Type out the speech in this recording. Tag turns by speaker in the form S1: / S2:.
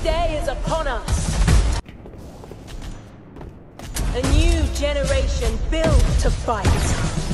S1: day is upon us. A new generation built to fight.